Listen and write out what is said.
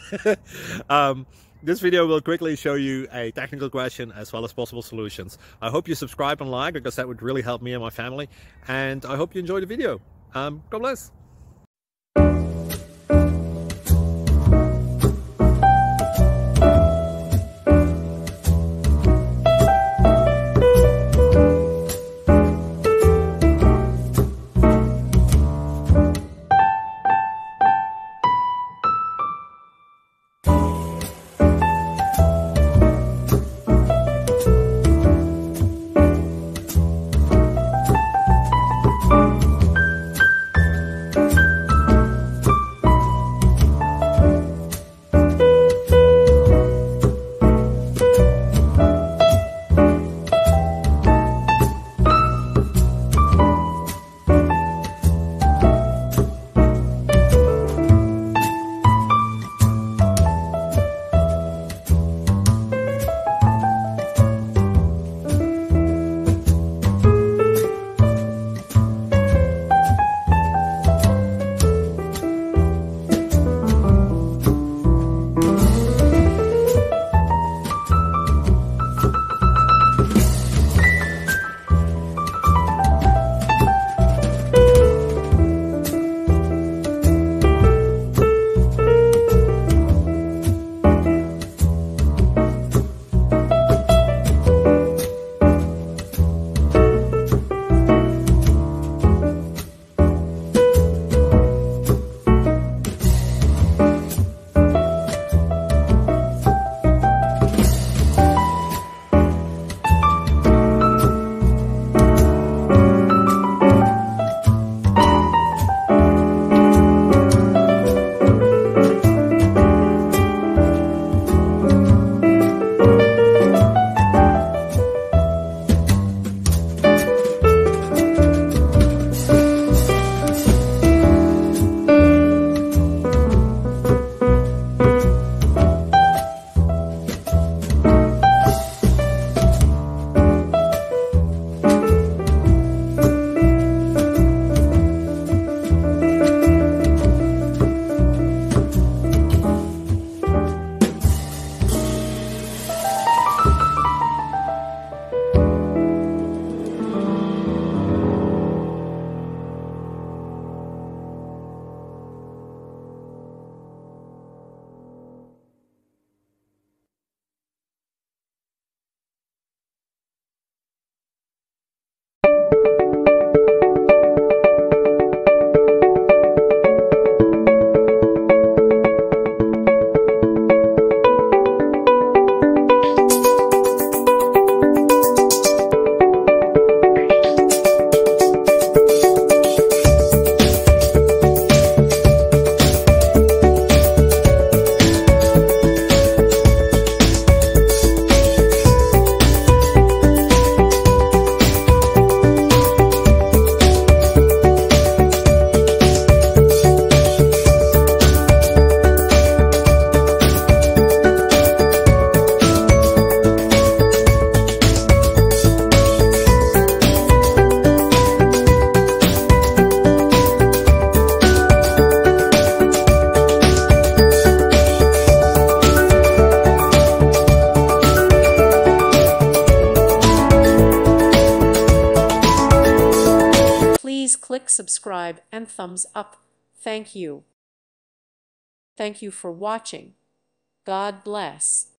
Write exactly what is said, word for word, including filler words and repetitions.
um, this video will quickly show you a technical question as well as possible solutions. I hope you subscribe and like, because that would really help me and my family. And I hope you enjoy the video. Um, God bless. Please click subscribe and thumbs up. Thank you. Thank you for watching. God bless.